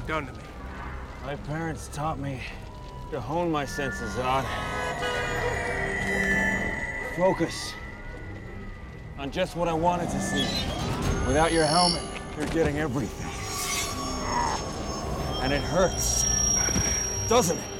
done to me. My parents taught me to hone my senses, Zod. Focus on just what I wanted to see. Without your helmet, you're getting everything. And it hurts, doesn't it?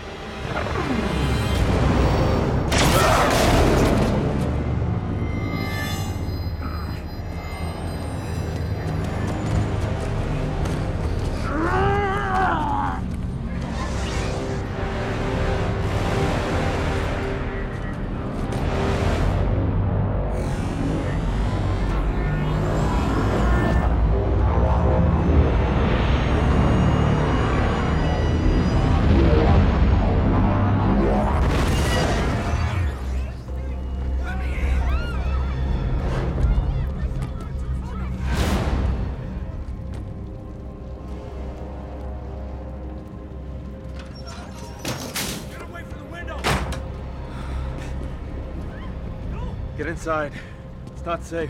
Get inside. It's not safe.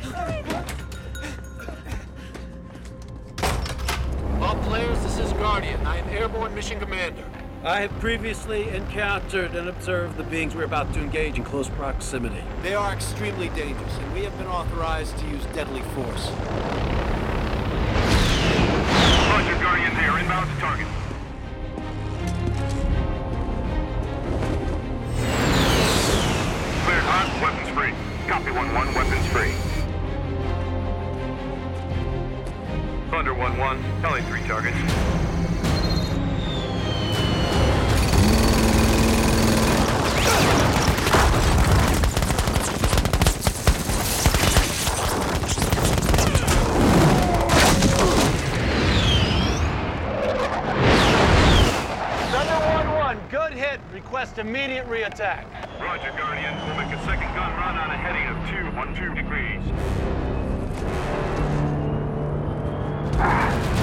All players, this is Guardian. I am Airborne Mission Commander. I have previously encountered and observed the beings we're about to engage in close proximity. They are extremely dangerous, and we have been authorized to use deadly force. Roger, Guardians here. Inbound to target. Cleared hot. Weapons free. Copy 1-1. Weapons free. Thunder 1-1. Heli 3 targets. Good hit. Request immediate re-attack. Roger, Guardian. We'll make a second gun run on a heading of 212 degrees.